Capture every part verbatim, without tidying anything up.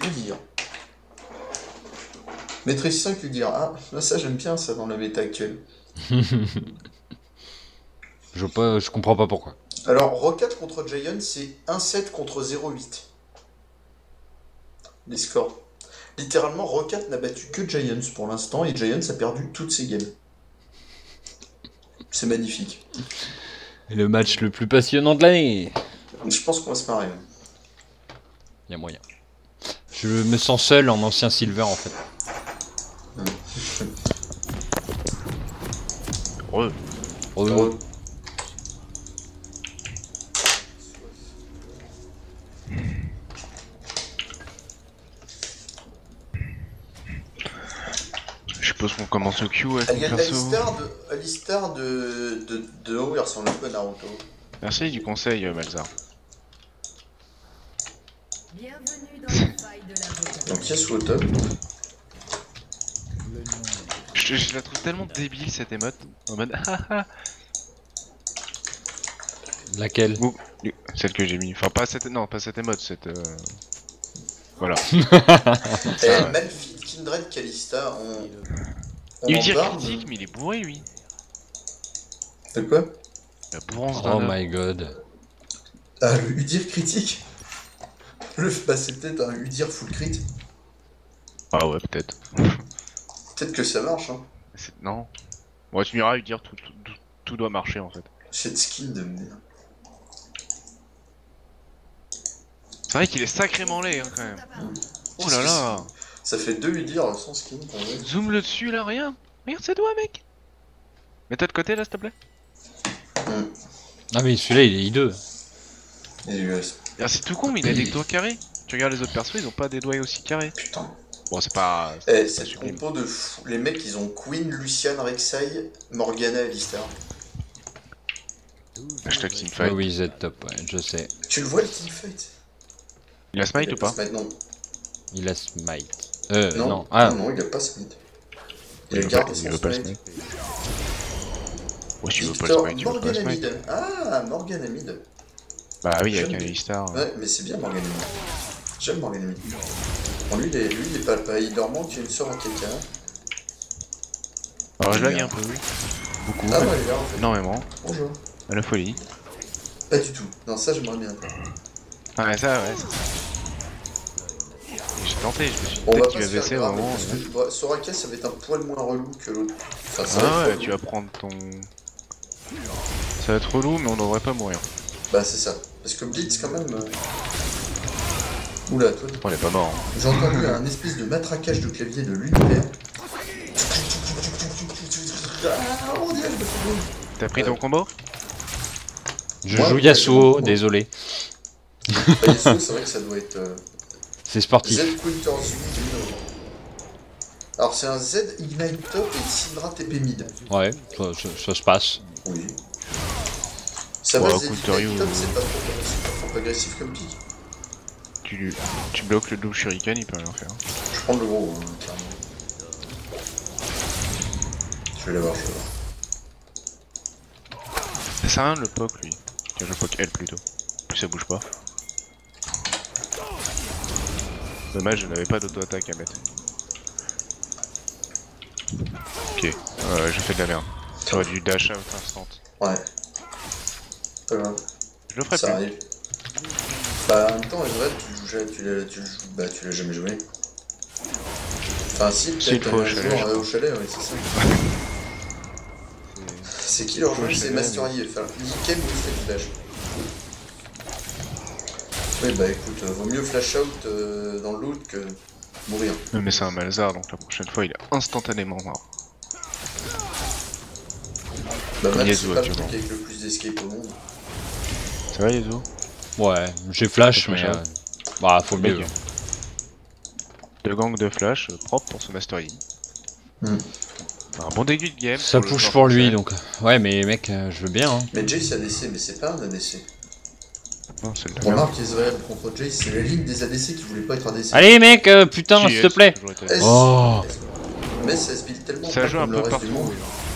dire. Maîtrise cinq lui dire. Ah, ça j'aime bien ça dans la méta actuelle. Je vois pas, je comprends pas pourquoi. Alors, Rocket contre Giant, c'est un sept contre zéro huit. Les scores. Littéralement, Rocket n'a battu que Giants pour l'instant et Giants a perdu toutes ses games. C'est magnifique. Et le match le plus passionnant de l'année. Je pense qu'on va se marrer. Il y a moyen. Je me sens seul en ancien Silver en fait. Heureux. Heureux. Je suppose qu'on commence au Q avec Ah, mon y a perso. Alistar de, Alistar de, de, de haut, il ressemble un peu à Naruto. Merci du conseil, euh, Malzar. Bienvenue dans la faille de l'avocat. Donc, yes ou au top. Je, je la trouve tellement débile cette émote. En mode haha. Laquelle? Ouh, celle que j'ai mis. Enfin, pas cette. Non, pas cette émote, cette. Euh... Voilà. Eh, Malphite, Kindred, Kalista, on. on Il lui en dit parle critique, mais il est bourré lui. de quoi? La bourrance Oh d'un homme. my god. Ah, le Udir critique. Le, bah, c'est peut-être un Udir full crit. Ah ouais, peut-être. Peut-être que ça marche, hein. C'est- Non. Bon, tu m'iras lui dire tout, tout, tout, tout doit marcher en fait. Cette skin de merde. C'est vrai qu'il est sacrément laid hein, quand même. Oh là là. Ça fait deux Udir sans skin qu'on veut. Zoom le dessus là, rien. Regarde ses doigts, mec. Mets-toi de côté là, s'il te plaît. Ah mais celui-là il est hideux. Et U S. Ah, c'est tout con, mais il a des doigts carrés. Tu regardes les autres persos, ils ont pas des doigts aussi carrés. Putain. Bon, c'est pas. Eh, c'est pas cette sublime. compo de fou. Les mecs, ils ont Queen, Lucian, Rek'Sai, Morgana, Alistar. Hashtag teamfight. Oui, oui, Z top, ouais, je sais. Tu le vois le teamfight? Il a smite ou pas? Smite, non. Il a smite. Euh, Non. non. Ah, non, non, il a pas smite. Il, Il a veut gardé pas- son il veut pas le smite. Ouais, tu veux pas le Victor, smite, tu veux pas le Morgana smite. mid. Ah, Morgana mid. Bah oui, avec J'aime un bien. Alistar. Ouais, mais c'est bien Morgana mid. J'aime Morgana mid. Bon, lui, il est, lui, il est pas, pas il leur manque une sœur à quelqu'un. Alors je lag un peu, oui. Beaucoup. Ah, ouais, il est là, en fait. Énormément. Bonjour. À la folie. Pas du tout. Non, ça, j'aimerais bien. Ah, ouais, ça, ouais, c'est ça. J'ai tenté, je me suis dit On va peut-être pas qu'il se va faire baisser au grave, moment. parce ouais. que bah, Soraka, ça va être un poil moins relou que l'autre. Enfin, ça va Ah être ouais, relou. tu vas prendre ton. Ça va être relou, mais on devrait pas mourir. Bah, c'est ça. Parce que Blitz, quand même. euh, Oula, toi. On est pas mort. hein. J'ai entendu un espèce de matraquage de clavier de l'univers. Ah, on dirait que je me fais boum. T'as pris ton combo? je Ouais, joue ouais, Yasuo, ouais. désolé. Bah, Yasuo, c'est vrai que ça doit être. euh, C'est sportif. Z Counter Zoom. Alors, c'est un Z Ignite Top et Syndra T P mid. Ouais, ça, ça- ça se passe. Oui. Ça Ouais, va, Z Counter Ignite You. Top, c'est pas trop, c'est pas trop agressif comme pick. Tu, tu bloques le double shuriken, il peut rien faire. Je prends le gros, hein, clairement. Je vais l'avoir, je vais l'avoir. Ça sert à rien de le poke lui. Tiens, je le poke elle plutôt. Plus ça bouge pas. Dommage, je n'avais pas d'auto-attaque à mettre. Ok, euh, je fais de la merde. J'aurais dû dash out instant. Ouais. Pas grave. Je le ferai Ça plus. arrive. Bah, en même temps, Ezreal, tu joues, ja- tu l'as, tu le joues, bah, tu l'as jamais joué. Enfin, si, S'il peut-être faut au un chalet, jour je euh, au pense. chalet, ouais, c'est ça. C'est qui leur Faut joueur? au C'est chalet, Masterier. Enfin, Liken ou fait du flash. Ouais, bah écoute, euh, vaut mieux flash out euh, dans le loot que mourir. mais... mais c'est un Malzar, donc la prochaine fois il est instantanément mort. Bah, Comme Max, Yasuo c'est pas le actuellement. truc avec le plus d'escape au monde. Ça va Yezo? Ouais, j'ai flash, Ça mais. fait euh, Bah, faut mieux. Mec. Deux gangs de flash, euh, propre pour ce Master Yi. Hmm. Un bon début de game. Ça pour le push joueur pour lui, français. donc. Ouais, mais mec, euh, je veux bien. Hein. Mais Jace A D C, mais c'est pas un A D C. Non, c'est de la merde. Remarque, Ezreal contre Jace, c'est la ligne des A D C qui voulait pas être A D C. Allez, mec, euh, putain, Qui s'il est, te plaît. c'est toujours été- S. Oh. Mais ça se build tellement Ça pas joue un comme le peu reste partout. du monde. oui.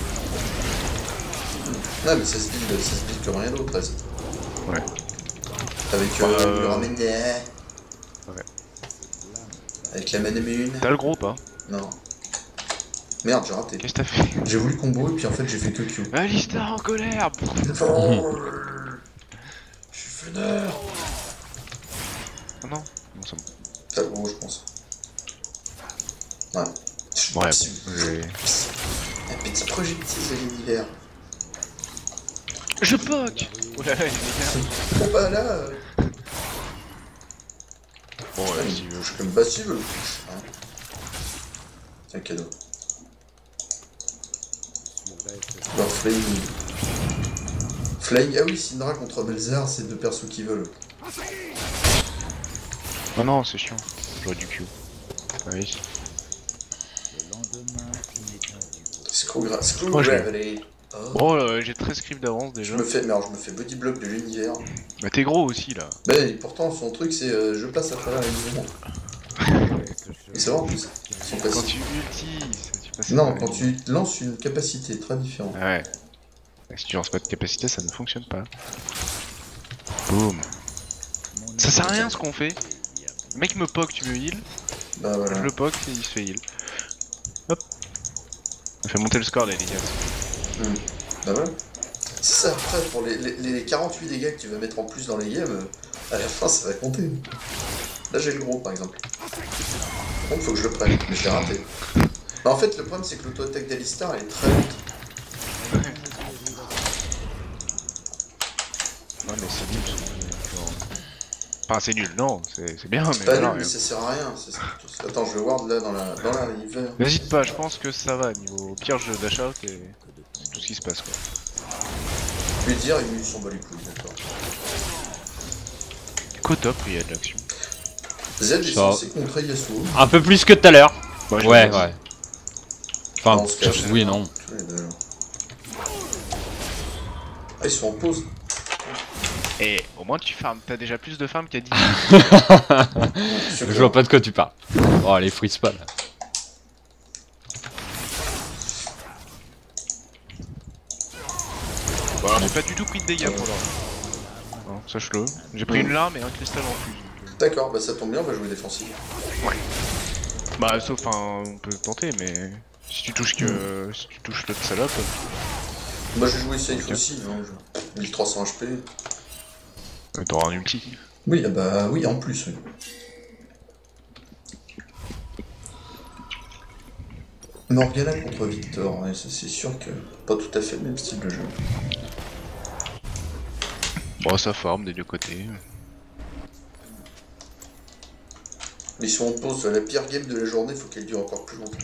Non, mais ça se build, ça se build comme rien d'autre presque. Ouais. Avec euh, Euh, le ramen des... Avec la manème et une. T'as le gros ou pas? Non. Merde, j'ai raté. Qu'est-ce que t'as fait? J'ai voulu combo et puis en fait j'ai fait que Q. Alistar en colère. Oh, je suis vénère. Oh non. Non, c'est bon. T'as le gros, je pense. Ouais. Ouais, Petit- bon, j'ai- Un petit projectile de l'univers. Je poke. Oh là là, il est bien. Bon bah là. euh, Bon, ouais, ouais, si il veut. bouge comme bah s'il veut le touche. Hein. C'est un cadeau. Alors Flying. Flying, ah oui, Syndra contre Belzar, c'est deux persos qui veulent. Oh non, c'est chiant. J'aurais du Q. Ah oui. Screw, gra Screw Moi, je l'ai. Gravity. Oh. Bon, euh, j'ai treize scripts d'avance Je déjà. me fais, mais alors je me fais body block de l'univers. Bah t'es gros aussi là. Bah et pourtant son truc c'est euh, je passe à travers l'univers. Et c'est vrai en plus. Son Quand passif. tu ultis, ça, tu passes. Non, quand tu lances une capacité très différente. Ah ouais. Si tu lances pas de capacité, ça ne fonctionne pas. Boum. Ça sert à rien ce qu'on fait. Le mec me poke, tu me heal. Bah voilà. Je le poke et il se fait heal. Hop. On fait monter le score là les gars. Hmm. Bah voilà. C'est ça, après pour les, les, les quarante-huit dégâts que tu vas mettre en plus dans les games, euh, à la fin ça va compter. Là j'ai le gros par exemple. Par contre faut que je le prenne, mais je l'ai raté. Bah en fait le problème c'est que l'auto-attaque d'Alistar elle est très lente. Ouais mais c'est nul. Genre... Enfin c'est nul, non, c'est bien mais C'est pas voilà, nul mais rien. ça sert à rien. c'est- Attends je vais ward là dans la, dans la river. N'hésite pas, je pense que ça va, niveau pire je dash out et c'est tout ce qui se passe quoi. Je vais dire il m'y s'en bat les couilles, d'accord. Qu'au top il y a de l'action. Z est Ça. censé contrer Yasuo. Un peu plus que tout à l'heure. Bah, je Ouais, l'ai dit. ouais. Enfin, Non, on se cache. oui et non. Tous les deux. Ah ils sont en pause. Et au moins tu farmes, t'as déjà plus de farms qu'il y a dix. Je vois pas de quoi tu parles. Oh, les freeze pas là. Bon alors j'ai pas du tout pris de dégâts pour l'heure. Non, sache-le. J'ai pris une larme et un cristal en plus. donc, D'accord, bah ça tombe bien, on va jouer défensif. euh, Bah sauf enfin on peut tenter mais si tu touches que si tu touches l'autre salope. Moi je vais jouer safe Ok. aussi, hein, je- mille trois cents H P. euh, T'auras un ulti. Oui, ah bah oui, en plus, oui. Morgana contre Victor, ouais, ça c'est sûr que pas tout à fait le même style de jeu. Bon ça forme des deux côtés. Mais ils sont en pause, la pire game de la journée, faut qu'elle dure encore plus longtemps.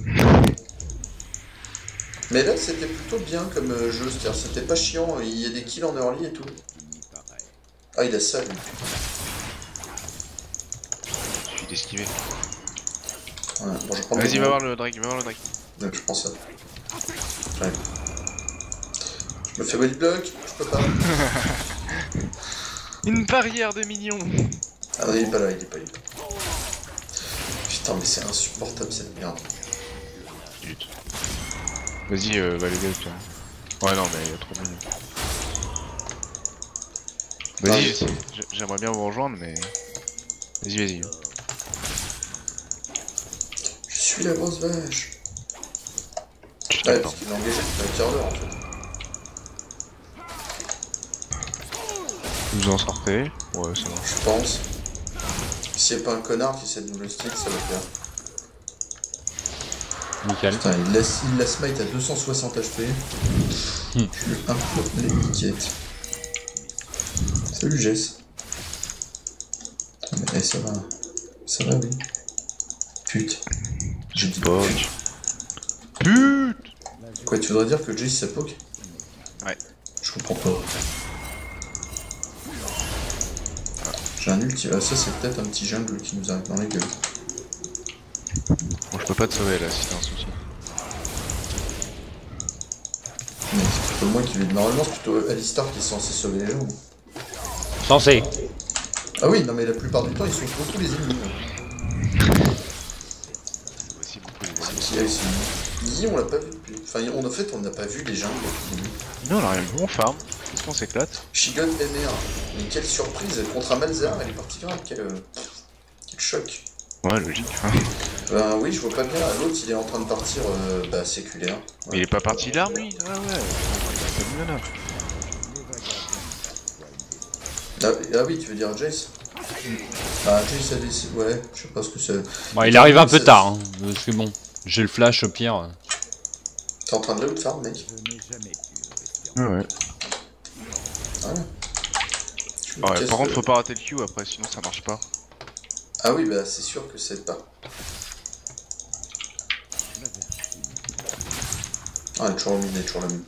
Mais là c'était plutôt bien comme euh, jeu, c'est-à-dire c'était pas chiant, il y a des kills en early et tout. Ah il a ça lui. Je suis d'esquiver. Ouais, bon, je prends Vas-y le- va voir le drag, va voir le drag. Donc je prends ça. Ouais. Je me fais body block, je peux pas. Une barrière de minions. Ah non, il est pas là, il est pas là. Putain, mais c'est insupportable cette merde. Zut. Vas-y euh, va les gars tiens. Ouais non mais il y a trop de minions. Ah, Vas-y, mais- j'essaie- j'aimerais bien vous rejoindre mais. Vas-y vas-y. Je suis la grosse vache. Tu Ouais, t'attends. parce qu'il est engagé depuis un quart d'heure en fait. Vous en sortez. Ouais c'est bon. Je pense. S'il n'y a pas un connard qui essaie de nous le stick, ça va faire. Nickel. Putain, il laisse, il laisse smite à deux cent soixante H P. Hmm. Je lui implose les niquettes. Salut Jess. Mais eh, ça va. Ça va, oui. Pute. J'ai dit Poke. pute. Pute. Quoi, tu voudrais dire que Jess ça poke? Ouais. Je comprends pas. J'ai un ulti. Ah, ça, c'est peut-être un petit jungle qui nous arrive dans les gueules. Bon je peux pas te sauver là si t'as un souci. Mais c'est plutôt moi qui vais. Normalement, c'est plutôt Alistar qui est censé sauver les gens. Censé. Ah oui, non, mais la plupart du temps, ils sauvent beaucoup les ennemis. C'est aussi beaucoup les C'est amis. aussi avec Yi, on l'a pas vu depuis. Enfin, on, en fait, on n'a pas vu les jungles depuis le début. Non on a rien vu, on farm. Qu'est-ce qu'on s'éclate? Shigon M R. Mais quelle surprise contre un Malzahar, elle est partie grave. Quel, euh, quel choc. Ouais, logique. Ben oui, je vois pas bien. L'autre, il est en train de partir euh, bah, séculaire. Ouais. Mais il est pas parti d'armes lui? Ah ouais, il a pas de mana. Ah, ah oui, tu veux dire Jace? Ah, Jace a des... Ouais, je sais pas ce que c'est. Bon, il arrive un peu tard, hein, parce que bon, j'ai le flash au pire. T'es en train de le farm, mec? Ouais, ouais. Ah, Ouais, par contre, faut pas rater le Q après, sinon ça marche pas. Ah oui, bah c'est sûr que c'est pas. Ah, elle est toujours mine, elle est toujours la mine.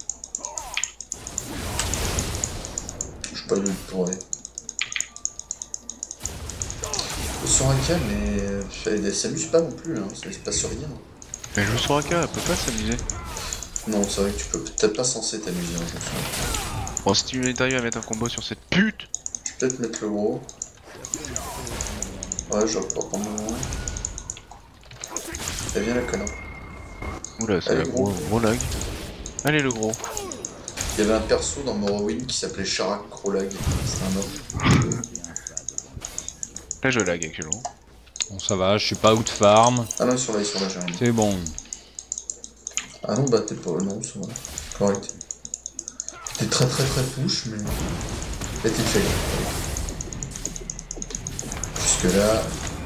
Je suis pas de pour elle. Soraka, mais elle s'amuse pas non plus, hein. Ça se passe sur rien. Mais je joue Soraka, elle peut pas s'amuser. Non, c'est vrai que tu peux peut-être pas censé t'amuser en jouant ça. Bon, si tu arrives à mettre un combo sur cette pute. Je vais peut-être mettre le gros. Ouais, je vais pas prendre le gros. Elle vient la connard. Oula, c'est un gros, gros lag. Allez, le gros. Il y avait un perso dans Morrowind qui s'appelait Sharak Krolag. C'est un homme. Là, je lag actuellement. Bon, ça va, je suis pas out farm. Ah non, sur là, sur là, j'ai rien. C'est bon. Ah non, bah t'es pas. Non, c'est vrai. Correct. T'es très très très push, mais. Et t'es fail. Jusque là.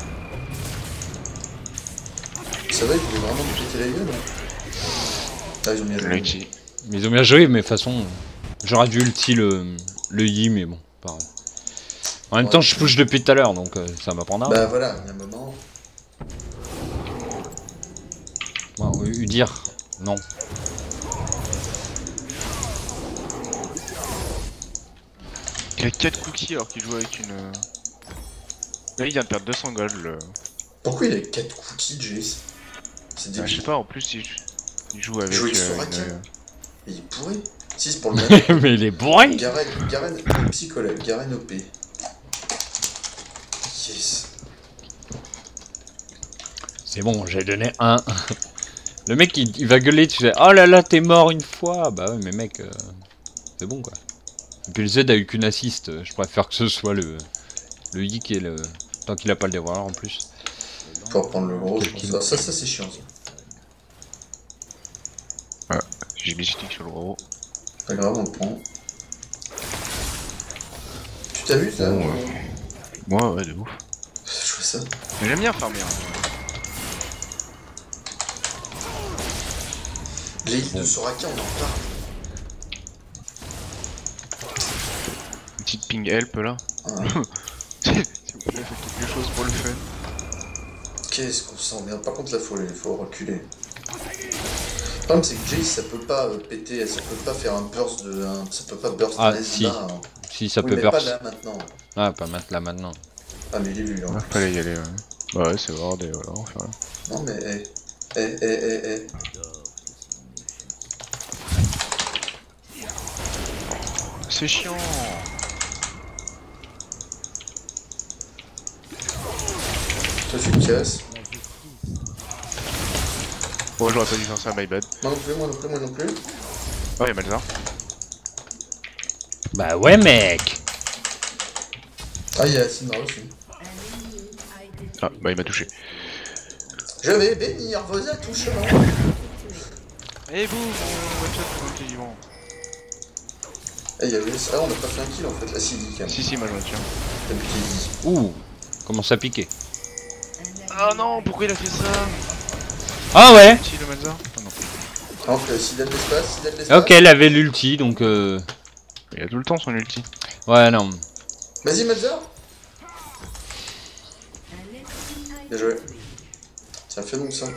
Ça va, ils voulaient vraiment me péter la gueule. Ah, ils ont bien joué. Lucky. Ils ont bien joué, mais de toute façon, j'aurais dû ulti le, le Yi, mais bon, pareil. En même Ouais. temps, je push depuis tout à l'heure, donc euh, ça m'apprendra. Bah voilà, il y a un moment. Bon, Udir, non. Il a quatre cookies alors qu'il joue avec une. euh, Là, il vient de perdre deux cents gold. Le... Pourquoi il a quatre cookies, Jace? C'est Ah, débile. je sais pas, en plus, il, il joue avec. Joue avec euh, Soraka. une- Mais il est pourri. Si, c'est pour le même. Mais il est bourré. Garen, Garen, psychologue, Garen O P. Yes. C'est bon, j'ai donné un. Le mec, il, il va gueuler, tu sais, oh là là, t'es mort une fois. Bah ouais, mais mec, euh, c'est bon quoi. Et puis le Z a eu qu'une assist, je préfère que ce soit le, le Yi qui est le... Tant qu'il a pas le dévoiler en plus. Faut reprendre le gros, Quel ça, ça, ça c'est chiant ça. J'ai mis stick sur le gros. Pas grave, on le prend. Tu t'amuses là? Bon, ouais. Moi, ouais, de ouf. Je fais ça. Mais j'aime bien farmer. Hein. Les îles de Soraka, on en parle. Une petite ping help là. Ah, Si vous pouvez faire quelque chose pour le fun. Qu'est-ce qu'on s'emmerde. Par contre, là, faut, il faut reculer. Le problème, c'est que Jace, ça peut pas euh, péter, ça peut pas faire un burst de. Un, ça peut pas burst Ah, un S si. là. Hein. Si ça Oui, peut mais pas burst. là maintenant. Ah, pas mettre là maintenant. Ah, mais il est vu là. Ouais, fallait y aller. Ouais, bah ouais, c'est hard et voilà, on fait rien. Non, mais eh. Eh, eh, eh, eh. C'est chiant. Toi, tu te casses. Bon, j'aurais pas dû faire ça, my bad. Moi non plus, moi non plus, moi non plus. Oh, y'a Malzar. Bah ouais, mec. Ah, il y a Simba aussi. Un ennemi a été Ah, bah il m'a touché. Je vais bénir vos attouchements. Et boum, on one-shot contre les vivants. Eh, il y avait. Ah, on a pas fait un kill en fait, la C D quand même. Si, si, moi je tiens. T'as buté dix. Ouh, commence à piquer. Ah non, pourquoi il a fait ça? Ah ouais. Si, le Malzar. Oh non. Donc, euh, s'il a de l'espace, s'il a de l'espace. Ok, elle avait l'ulti, donc euh... Il a tout le temps son ulti. Ouais, non. Vas-y, Mazar. un ennemi a Bien joué. Tiens, fais donc ça.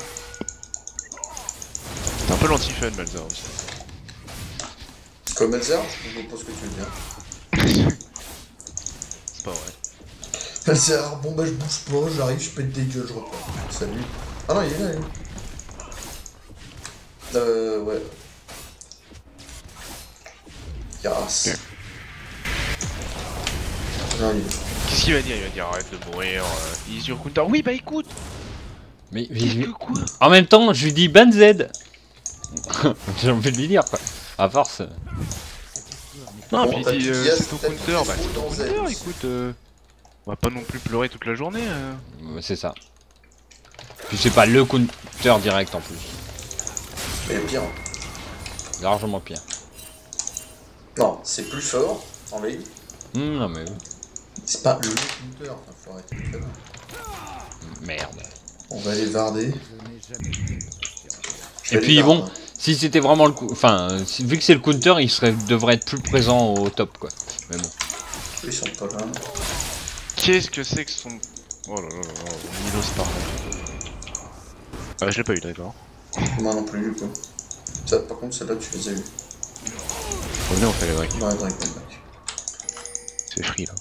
C'est un peu l'anti-fun, Malzar aussi. Comme Mazar, je comprends ce que tu veux dire. C'est pas vrai. Mazar, bon bah je bouge pas, j'arrive, je pète des gueules, je repars. Salut. Ah non, il est là, lui. Euh, ouais. Yaras. Ok. Non, il est. Qu'est-ce qu'il va dire? Il va dire arrête de mourir. Euh, il est sur counter. Oui, bah écoute. Mais, mais- Qu'est-ce mais- que quoi? en même temps, je lui dis ban Z. J'ai envie de lui dire quoi. À force. Non, Bon, puis t'as il dit dit euh, yes, c'est ton t'as counter. dit Bah yes c'est ton dans Z counter, aussi. écoute. euh, On va pas non plus pleurer toute la journée. euh. Ouais, c'est ça. Puis c'est pas le counter direct en plus. Mais il y a pire. Largement pire. Non, c'est plus fort en lane. Hum, non mais oui. C'est pas le counter. Enfin, faut arrêter de faire. Merde. On va aller varder. Je Et vais puis aller bon, varder. si c'était vraiment le coup, enfin, euh, si- vu que c'est le counter, il serait devrait être plus présent au top quoi. Mais bon. Ils sont pas là. Qu'est-ce que c'est que son... Oh là là là là, Milos par Ah je l'ai pas eu d'accord. Moi non plus du coup. Ça, par contre, celle-là, tu les as eu. Venez on fait les breaks. Ouais, Drake, Drake. C'est free là.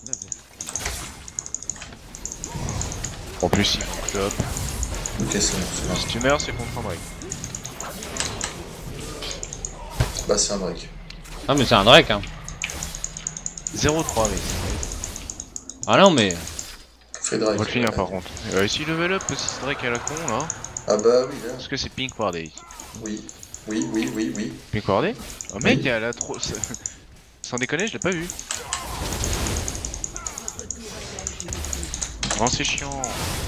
En plus il faut top. Ok, c'est bon, c'est bon. Si tu meurs c'est contre un break. Bah, c'est un Drake. Ah mais c'est un Drake hein. zéro trois mais Ah non mais. Free on Drake. va le finir ouais. par contre. Euh, si level up aussi ce Drake à la con là. Ah bah oui, là. Parce que c'est Pink Wardé. Oui. Oui, oui, oui, oui. Pink Wardé Oh mec elle a trop... Sans déconner je l'ai pas vu. Oh c'est chiant.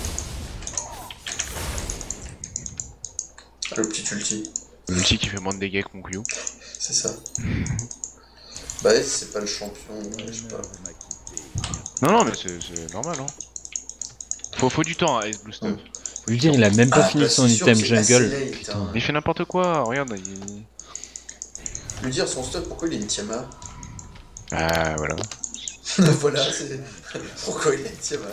Le petit ulti. L'ulti qui fait moins de dégâts que mon Q. C'est ça. Bah, S, c'est pas le champion, ouais, je sais pas. Non non mais c'est c'est normal hein. Faut, faut du temps à Ace Blue Stuff. Faut lui dire il a même pas Ah, fini bah, son c'est sûr item que c'est assez jungle. late, Putain. hein. Il fait n'importe quoi, regarde il... Lui dire son stuff, pourquoi il a une Tiamat? Ah voilà. Voilà, c'est. Pourquoi il a une Tiamat?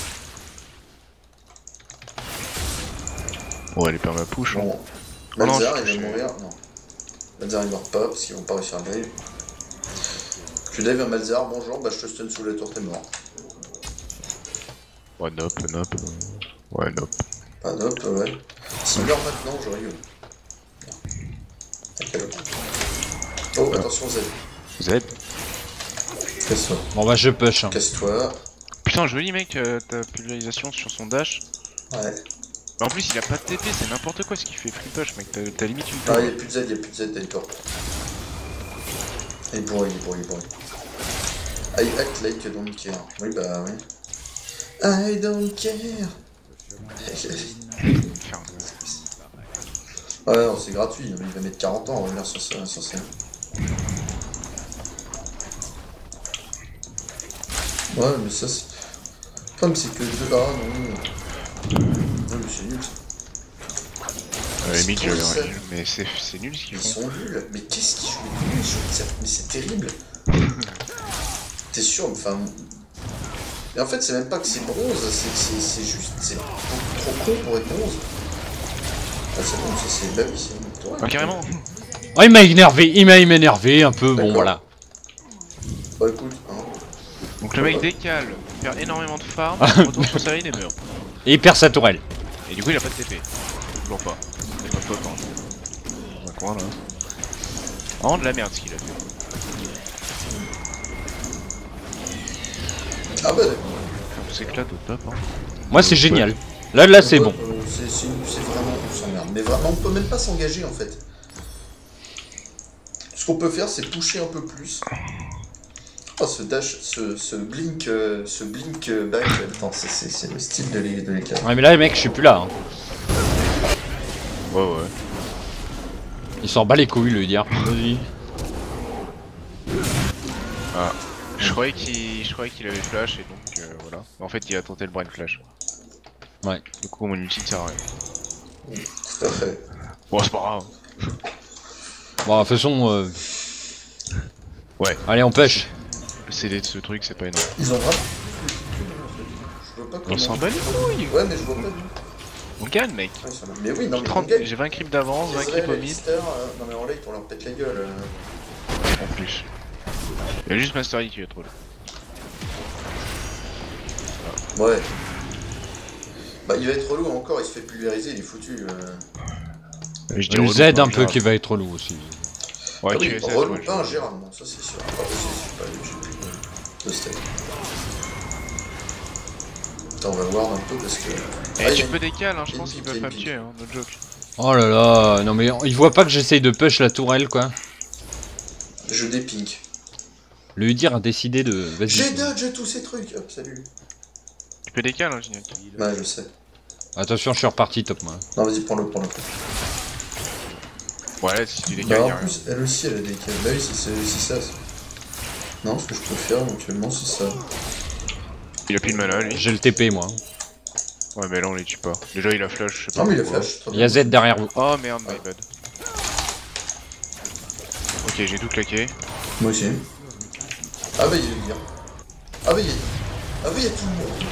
Bon elle est perma push hein. Bon. Oh non, Malzar, je il va suis mourir. Non. Malzar, il meurt pas parce qu'ils vont pas réussir à le dive. Tu dives à Malzar, bonjour, bah je te stun sous la tour, t'es mort. Ouais nope, nope. Ouais nope. Pas nope, ouais. S'il meurt maintenant, j'aurais eu. T'inquiète. Oh, attention, Z. Z. Casse-toi. Bon bah je push hein. Casse-toi. Putain joli mec, euh, ta pulvérisation sur son dash. Ouais. En plus il a pas de T P, c'est n'importe quoi ce qu'il fait free push mec, t'as t'as limite une Ah, tour. y'a plus de Z, y'a plus de Z, t'as une tour. Il est bourré, il est bourré, il est bourré. I act like I don't care. Oui, bah oui. I don't care. Ouais, non, c'est gratuit, il va mettre quarante ans à revenir sur ça. Sur ça. Ouais, mais ça c'est. Comme c'est que deux. Ah non. Non, mais c'est nul ça. Euh, limite je pourri, ça. mais c'est c'est nul ce qu'ils Ils font. sont nuls. Mais qu'est-ce qu'ils jouent les jouent ça- Mais c'est terrible. T'es sûr, enfin. Et en fait, c'est même pas que c'est bronze, c'est que c'est c'est juste. C'est trop con pour être bronze. Ah, c'est bon, ça c'est. Bah oui, c'est une tour. Ah carrément. Oh il m'a énervé, il m'a il m'a énervé un peu, bon D'accord. voilà. Bah écoute, hein. Donc le mec décale, perd énormément de farm, retourne sur sa ligne et meurt. Et il perd sa tourelle. Et du coup il a pas de T P. Toujours pas. C'est pas faute hein. Dans un coin là. Vraiment de la merde ce qu'il a fait. Ah bah d'accord. On s'éclate au top hein. Moi c'est génial. Là là c'est Ouais, bon. euh, c'est c'est- c'est vraiment. On s'emmerde. Mais vraiment, on peut même pas s'engager en fait. Ce qu'on peut faire, c'est pusher un peu plus. Oh, ce dash, ce, ce blink, euh, ce blink euh, back, attends, c'est- c'est c'est le style de l'é- de l'éclat. Ouais mais là les mecs je suis plus là. Hein. Ouais ouais. Il s'en bat les couilles lui dire. Vas-y. Ah. Je croyais qu'il je croyais qu'il avait flash et donc euh, voilà. En fait il a tenté le brain flash. Ouais. Du coup mon ulti ne sert à rien. Tout à fait. Bon c'est pas grave. Bon de toute façon euh... Ouais. allez on push. Le C D de ce truc c'est pas énorme. Ils ont vraiment. Je vois pas comment. On s'en bat les couilles. Ouais, mais je vois pas du. On gagne mec. Ouais, ça va. Mais oui, non, mais trente on gagne. J'ai vingt creeps d'avance, vingt Israël, creeps au mid. Lister, euh, non mais en late, on leur pète la gueule. euh. En plus. Il y a juste Master Yi qui est trop là. Ouais. Bah, il va être relou encore, il se fait pulvériser, il est foutu. Euh... Je dis Le relou, Z pas un peu Gérald. qui va être relou aussi. Ouais, Ah tu oui, es ça, relou, ouais, pas un je- Gérard, non, ça c'est sûr. Ah, bah, c'est c'est pas j'ai plus de, de steak. Putain, on va voir un peu parce que. Eh, Ah, tu il y a peux décaler, hein, je il y a pense une qu'ils pique, peuvent il y a pas une me tuer, hein, no joke. Oh là là, non mais il voit pas que j'essaye de push la tourelle quoi. une- Je dépink. Le Udyr a décidé de... Vas-y. J'ai dodge tous ces trucs. Hop, salut. Tu peux décaler, hein, génial. Ouais, je sais. Attention, je suis reparti top moi. Non, vas-y, prends-le, prends-le. Ouais, si tu Bah, décales, en y'a rien. plus, elle aussi, elle a des câbles. Bah oui, c'est c'est- c'est ça. c'est- Non, ce que je peux faire éventuellement, c'est ça. Il a plus de mana, lui. J'ai le T P moi. Ouais, mais là, on les tue pas. Déjà, il a flash, je sais pas. Non, mais il a pourquoi. flash. très Il y a bien. Z derrière vous. Oh merde, my bad. Ok, j'ai tout claqué. Moi aussi. Ah, bah, il est bien. Ah, bah, il y a. Ah, bah, il y a tout le monde.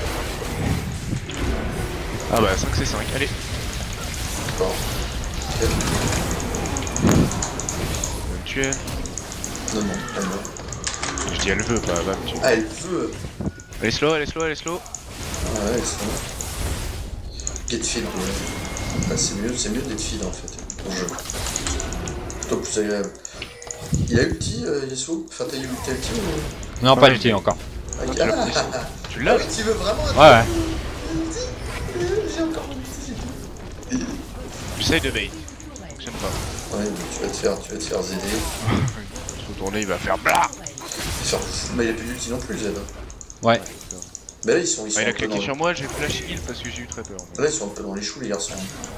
Ah bah, cinq c'est cinq, allez. D'accord. Ok. Je vais me tuer. Non, non, elle meurt. Je dis elle veut, pas va me tuer. Ah, elle veut. Elle est slow, elle est slow, elle est slow. Ah, ouais, c'est bon. Get feed, ouais. Ah, c'est mieux, c'est mieux d'être feed en fait. Pour jeu. Plutôt plus agréable. Il a ulti, euh, Yasuo? Enfin, t'as eu t'as ulti ou. Non, Ouais, pas mais- ulti encore. Ah, tu l'as ah, pris, ah, ah. Tu Ah l'as oui, tu veux vraiment un Ouais, ouais. ulti? J'ai encore mon ulti, j'ai tout. J'essaye de bait. Ça fonctionne pas. Ouais, mais tu vas te faire, tu vas te faire Z D. Se retourner, il va faire blah. Faire... Mais il a plus d'ulti non plus, Z. Ouais. Mais là, ils sont, ils sont Ah, il a un peu claqué dans... sur moi, j'ai flash heal parce que j'ai eu très peur. Là, ils sont un peu dans les choux, les garçons.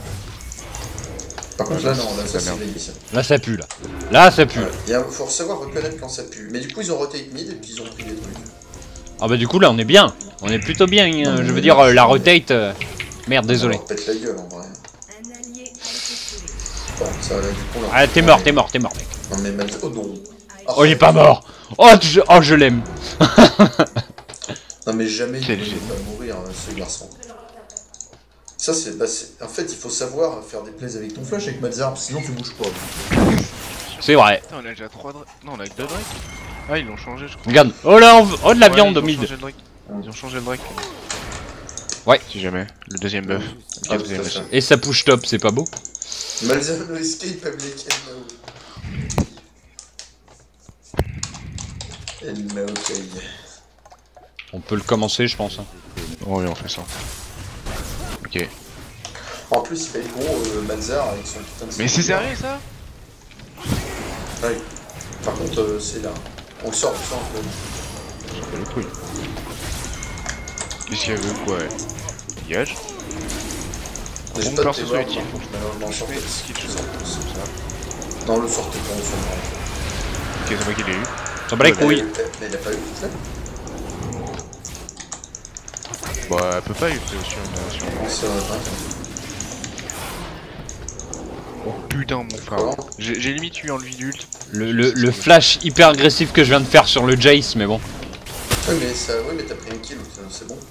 Par contre, là, non, là, ça la c'est merde. délice. Là ça pue là. Là ça pue. Ouais. Il y a- faut savoir reconnaître quand ça pue. Mais du coup, ils ont rotate mid et puis ils ont pris des trucs. Ah bah du coup là on est bien. On est plutôt bien. euh, je veux dire euh, la rotate. euh, Merde désolé. On leur pète la gueule en vrai. Un allié a été tué. Bon, ça, là, du coup, on leur- Ah t'es mort, t'es mort, t'es mort mec. Non, mais mal... Oh non. Ah, Oh il est pas mort. Oh je, oh, je l'aime. Non, mais jamais il Quel ne génie. va mourir, hein, ce garçon. Ça, c'est. Bah, c'est- en fait, il faut savoir faire des plays avec ton flash avec Malzahar, sinon tu bouges pas. C'est vrai. Putain, on a déjà trois drakes. Non, on a que deux drakes. Ah, ils l'ont changé, je crois. Regarde. Oh là on... oh de la Ouais, viande ils au ont mid. changé le drake. Ils ont changé le drake. Ouais. Si jamais. Le deuxième buff. Le Ah, quatrième tout à fait. aussi. Et ça push top, c'est pas beau. Malzahar no escape avec Elmao. Elmao Kai. On peut le commencer je pense. hein. Oh oui, on fait ça. Ok. En plus, il fait le gros euh, Malzahar avec son putain de. Mais c'est sérieux ça? Ouais. Par contre, euh, c'est là. On le sort, on le sort un peu. J'en fais les couilles. Qu'est-ce qu'elle veut quoi, elle? Dégage. Mais j'ai Bon, pas de perso, T-Word, soit par utile. contre, malheureusement, Je sortez. fais ce qu'il faut. Comme ça. Non, le sortez pas, on s'en rend. Ok, c'est moi qui l'ai eu. Ça bat les Ouais, couilles. Mais il a pas eu tout fait. Bah, elle peut pas ult sur une. Sur une... C'est vrai, ouais. Oh putain, mon frère. Comment? J'ai j'ai limite eu enlevé d'ult. Le, le, le flash hyper agressif que je viens de faire sur le Jace mais bon. Ouais, mais ça, ouais, mais t'as pris un kill, c'est bon.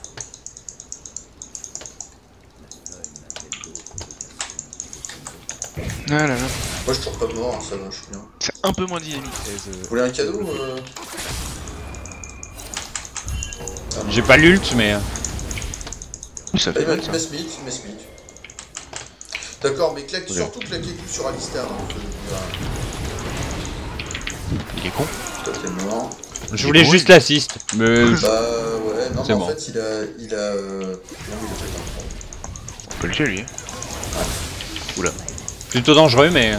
Ah là là. Moi, je suis toujours pas mort, ça va, je suis bien. C'est un peu moins dynamique. Vous voulez un cadeau euh... ah, non. J'ai pas l'ult mais. euh, Ça Ah, fait il m'a mal il ça. m'a smith, il m'a smith. D'accord, mais claque, Ouais. surtout claquer tout sur Alistar. Hein, que- Il est con. Toi, t'es mort. Je voulais juste l'assist. Mais. Bah, ouais, non, C'est mais bon. en fait, il a. Il a. Euh... Non, il a fait un On peut le tuer lui. Oula. Plutôt dangereux mais.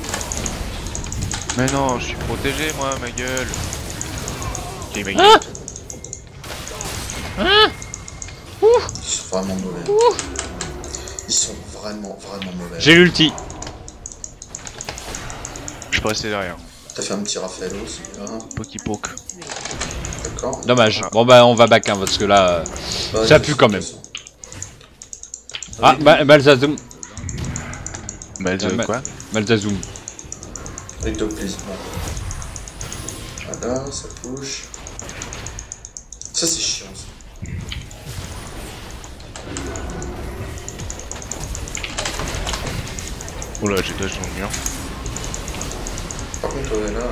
Mais non, je suis protégé moi, ma gueule. Ok, ma gueule. Ah Ils sont vraiment mauvais. Ils sont vraiment, vraiment mauvais. J'ai l'ulti. Je peux rester derrière. T'as fait un petit Raphaël aussi, hein. Poki poke. D'accord. Dommage. Bon bah on va back hein, parce que là. euh, Bah, ça de pue toute quand même. façon. Ah bah, Malzazoum. Bah, Ah, euh, ma- quoi? Malzazoum. Avec Dog Please. Bon. Voilà, ça push. Ça, c'est chiant, ça. Oula, j'ai dodge dans le mur. Par contre, ouais, là.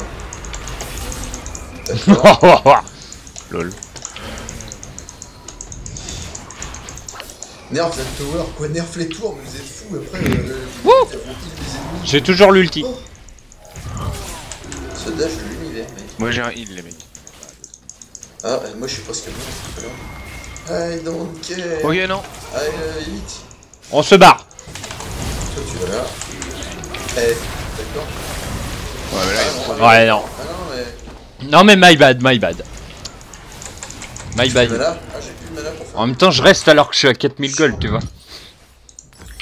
D'accord. Lol. Nerf la tower, quoi, nerf les tours, mais vous êtes fous après. Euh, vous Wouh mettez à vos kills les ennemis. J'ai toujours l'ulti. Oh. Ce dash de l'univers, mec. Moi j'ai un heal, les mecs. Ah, euh, moi je suis presque mort tout à l'heure. I don't care. Ok, non. I uh, eat. On se barre. Toi, tu vas là. Eh, d'accord. Ouais, mais là, Ah, il non, faut- Ouais non. Ah non, mais. Non mais my bad, my bad. My J'ai plus de bad. mana. Ah, j'ai plus de mana pour faire. En même temps je reste alors que je suis à quatre mille gold tu vois.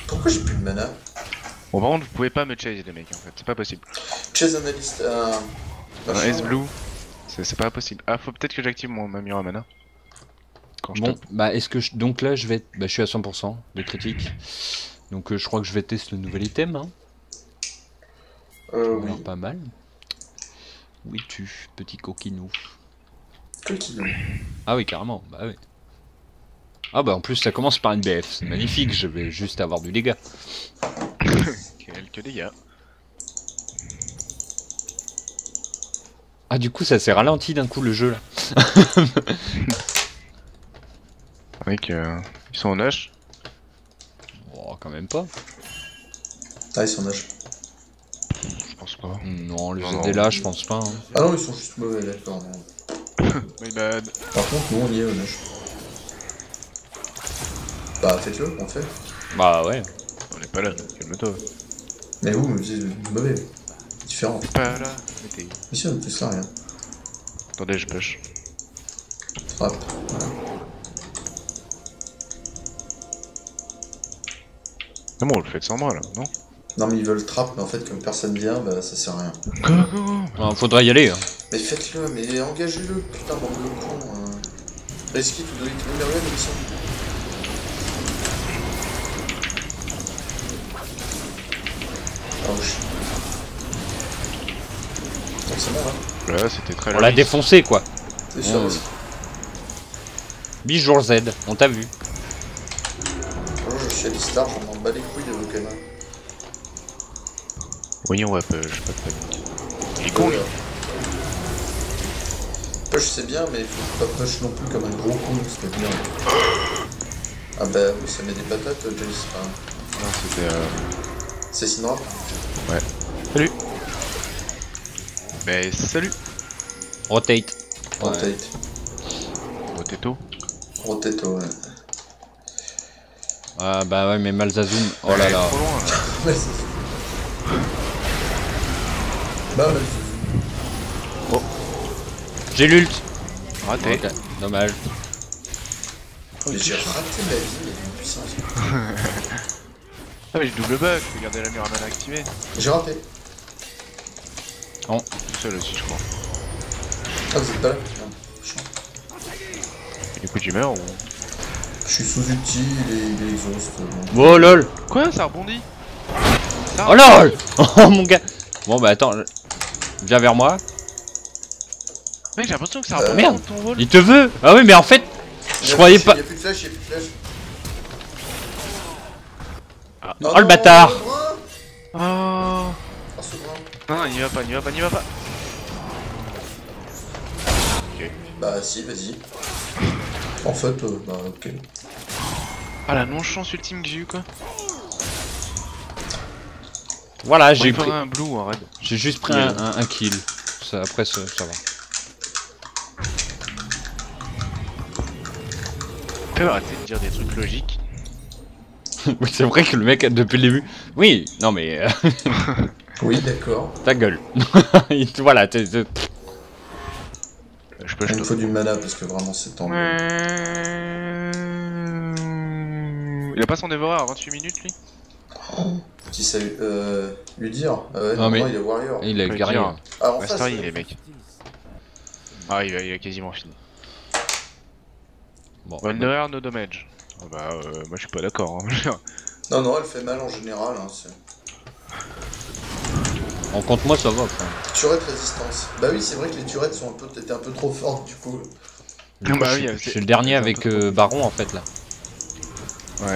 Pourquoi j'ai plus de mana? Bon, par contre, vous pouvez pas me chase, les mecs, en fait, c'est pas possible. Chase Analyst, un... Un machin, S là. Blue, c'est c'est pas possible. Ah, faut peut-être que j'active mon ma mur à mana. Quand je Bon, tape. bah est-ce que je... Donc là, je vais... Bah je suis à cent pour cent de critique. Donc euh, je crois que je vais tester le nouvel item, hein. Euh, Ça a l'air oui. pas mal. Où es-tu, petit coquinou? Coquillon. Ah oui, carrément, bah oui. Ah bah en plus ça commence par une B F, c'est magnifique, je vais juste avoir du dégât. Quelques dégâts. Ah du coup ça s'est ralenti d'un coup le jeu là. Mec, euh, ils sont en H. Oh quand même pas. Ah, ils sont nage. Je pense pas. Non, le Non, Z D non. là je pense pas. Hein. Ah non, ils sont juste mauvais, d'accord. non. My bad. Par contre, nous, on y est au nage. Bah, faites-le, on le fait. Bah ouais. On est pas là, calme-toi. Mais vous, me dites mauvais. Différent. T'es pas là, mais t'es. Ici, on ne fait ça, rien. Attendez, je push. Frappe. Voilà. C'est bon, on le fait sans moi là, non? Non, mais ils veulent trap, mais en fait, comme personne vient, bah, ça sert à rien. Go, go, go. Ah, faudra y aller. Hein. Mais faites-le, mais engagez-le, putain, bande de con. Hein. Risky to do it, numéro un, l'émission. Oh shit. Bon, c'est bon, là. Là, c'était très On l'a loin. défoncé quoi. C'est sûr, Ouais. vas-y. Bijour Z, on t'a vu. Bonjour, je suis Alistar, j'en m'en bats les couilles de vos canards. Oui, on va push, pas de panique. Il est con, lui. Push c'est bien, mais il faut pas push non plus comme un gros con, c'est bien. Ah bah oui, ça met des patates, Jace. Enfin, Non, c'était. Euh... c'est Sinra. Salut. Mais salut. Rotate. Ouais. Rotate. Potato. Rotato, ouais. Ah bah ouais mais Malzazoum. Oh là là. Trop loin, là. Ouais, c'est Bah, ouais. J'ai l'ult. Raté. Ok, dommage. Mais j'ai raté ma vie, mais d'une puissance. Ah, mais j'ai double bug, faut garder la mur à mana activée. J'ai raté. Tout seul aussi, je crois. Ah, vous êtes pas là? Putain, chiant. Et du coup, tu meurs ou. Je suis sous-ulti, il est, il est exhaust. bon. Oh lol. Quoi, ça rebondit? Ça Oh lol. Oh mon gars. Bon bah attends. Viens vers moi. Mec, j'ai l'impression que ça Euh, rebondit merde. dans ton vol. Il te veut. Ah oui mais en fait. Il y Je a croyais plus- pas. Il y a plus de flash, il y a plus de flash. Ah. Oh, Oh, le non, bâtard. le brin. Oh. Oh, ce brin. Non, non, n'y va pas, n'y va pas, n'y va pas. Ok. Bah si, vas-y. En fait, euh, bah ok. Ah, la non-chance ultime que j'ai eu, quoi. Voilà Bon, j'ai il pris. faudrait un blue ou un red. J'ai juste pris un, un, un kill. Ça, après ça, ça va. Fais arrêter de dire des trucs logiques. Oui c'est vrai que le mec depuis le début. Oui non mais euh, Oui, d'accord. ta gueule. Il- voilà. t'es- t'es- Euh, Je peux Il me je faut du mana parce que vraiment c'est tendu. Il a pas son dévoreur à vingt-huit minutes, lui? Qui ça euh, lui dire euh, ouais, Non, non, mais- non, il est warrior. Il a Faut eu le guerrier. dire. Ah, en face, Mastery, ouais. les mecs. Ah, il a, il a quasiment fini. Bon. Wanderer, no damage. Ah bah, euh, moi je suis pas d'accord. Hein. Non, non, elle fait mal en général. Hein, c'est- En compte moi ça va. Enfin. Turette résistance. Bah oui, c'est vrai que les turettes sont un peu, étaient un peu trop fortes du coup. Du coup, Bah je, oui, suis- c'est- je suis le dernier c'est un avec peu trop euh, difficile. Baron en fait là. Ouais.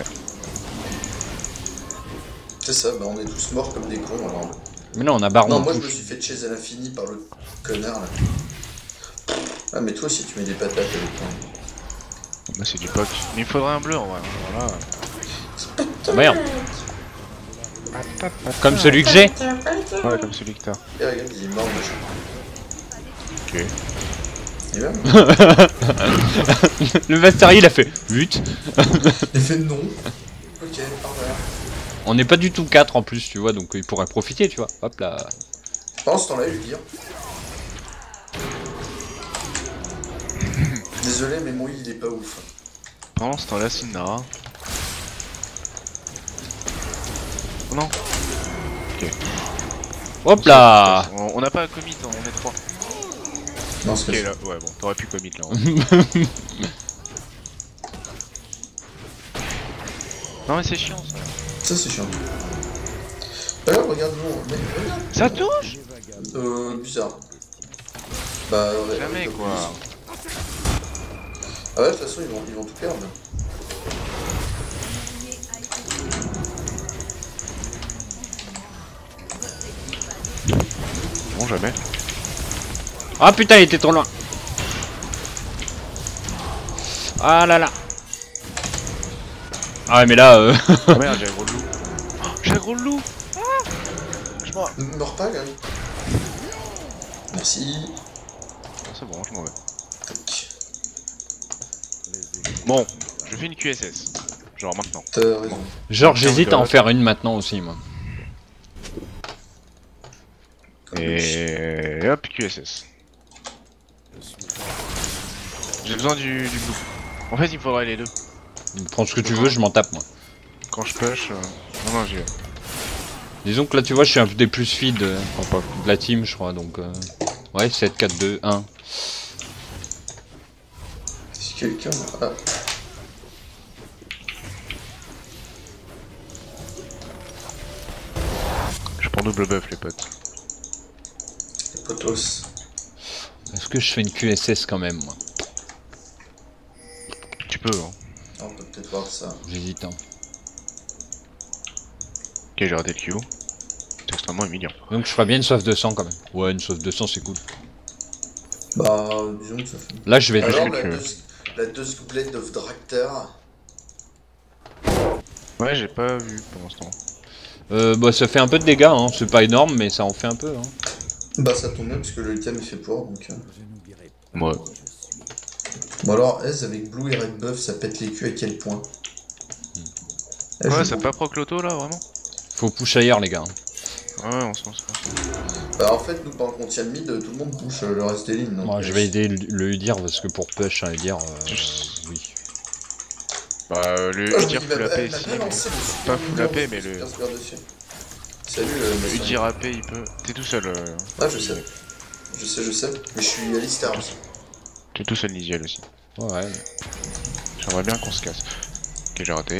C'est ça, bah on est tous morts comme des cons alors. Mais non on a Baron. Non, en moi je touche. me suis fait chase à l'infini par le connard là. Ah, mais toi aussi tu mets des patates avec toi. Moi c'est du poc. Mais il faudrait un bleu en vrai. Voilà. Oh, merde. Comme celui que j'ai. Ouais, comme celui que t'as. Et regarde, il est mort machin. Ok. Il va Le Mastery il a fait huit. Il fait non. Ok, au revoir. On n'est pas du tout quatre en plus tu vois donc il pourrait profiter tu vois. Hop là. Pendant ce temps-là, il lui dire. Désolé, mais mon heal il est pas ouf. Pendant ce temps-là, Syndra. Non. Hop là. On on n'a pas commit, hein, on est trois. Non, c'est Ok là, ouais bon, t'aurais pu commit là. hein. Non mais c'est chiant ça. ça, c'est chiant. Alors, regarde, non, mais regarde. Ça touche. Euh, bizarre. Bah, ouais, Jamais ouais, quoi. Ah ouais, de toute façon, ils vont, ils vont tout perdre. Bon jamais. Ah putain, il était trop loin. Ah là là. Ah ouais, mais là... Euh... Oh merde, j'ai un gros loup. Oh, j'ai un gros loup. Ah je m'en vais. Meurs pas, quand même. Merci. Non, c'est bon, je m'en vais. Tac. Bon, je fais une Q S S. Genre maintenant. T'as raison. Genre, j'hésite à en faire une maintenant aussi, moi. Et hop, Q S S. J'ai besoin du, du blue. En fait, il me faudrait les deux. Prends ce que tu veux, je m'en tape, moi. Quand je push, euh... non, non, j'y vais. Disons que là, tu vois, je suis un des plus feed euh, de la team, je crois, donc... Euh... Ouais, sept, quatre, deux, un. Si quelqu'un... Ah. Je prends double buff, les potes. Les potos. Est-ce que je fais une Q S S quand même, moi? Tu peux, hein. Ah, on peut peut-être voir ça. J'hésite, hein. Ok, j'ai raté le Q. C'est extrêmement humiliant. Donc je ferais bien une soif de sang quand même. Ouais, une soif de sang, c'est cool. Bah, disons que ça fait... Là, je vais... Alors, que la, tu deux, la deux Blade of Drakter. Ouais, j'ai pas vu pour l'instant. Euh, bah, ça fait un peu de dégâts, hein. C'est pas énorme, mais ça en fait un peu, hein. Bah, ça tombe bien parce que le item est fait pour, donc... Euh... Ouais. Bon alors, S avec Blue et Red Buff, ça pète les culs à quel point? Eh, Ouais, je- ça pas proc l'auto là, vraiment? Faut push ailleurs, les gars. Ouais, on se lance pas. Bah, en fait, nous, pendant qu'on tient le mid, tout le monde push euh, le reste des lignes. Donc, Moi, euh, je vais aider le le Udir parce que pour push un Udir, euh, oui. Bah, euh, le Ah, je me Udir dis, full bah, A P elle m'a ici. pas lancé le super Pas full mignon, A P, je mais suis le- super super dessus. Salut, euh, Le Masson. Udir A P, il peut. T'es tout seul. Euh... Ah, je sais. Je sais, je sais. Mais je suis Alistar aussi. T'es tout seul, Lisiel aussi. Ouais. J'aimerais bien qu'on se casse. Ok, j'ai raté.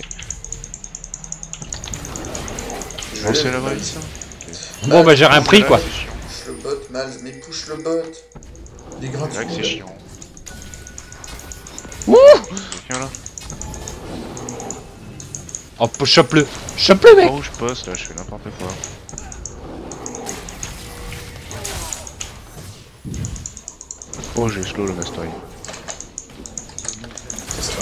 Je Bon, c'est l'ai, là-bas je l'ai. ici. Bon, bah, j'ai rien pris, quoi. C'est chiant. Push le bot, Miles, mais push le bot. Il est gratuit. C'est vrai que c'est là. chiant. Wouh! Quelqu'un là? Oh, chope-le! Chope-le, mec! Par où je poste là, je fais n'importe quoi. Oh, j'ai slow le mastery. C'est ça.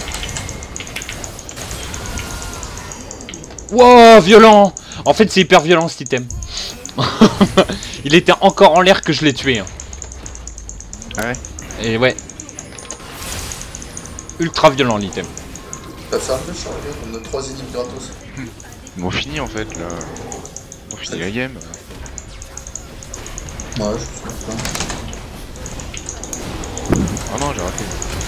Wow, violent! En fait, c'est hyper violent, cet item. Il était encore en l'air que je l'ai tué, hein. Ah ouais? Et ouais. Ultra violent, l'item. Bah, faire le méchant, les gars, on a trois énigmes gratos. Ils m'ont fini en fait là. Ils ont fini la game. Ouais, je suis content. Oh non, j'ai raté.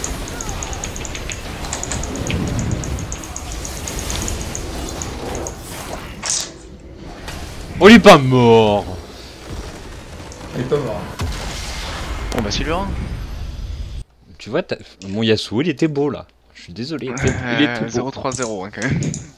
Oh, il est pas mort! Il est pas mort. Bon bah Sylvain. Tu vois, t'as- mon Yasuo, il était beau, là. Je suis désolé. Il est tout beau. zéro trois zéro hein, quand même.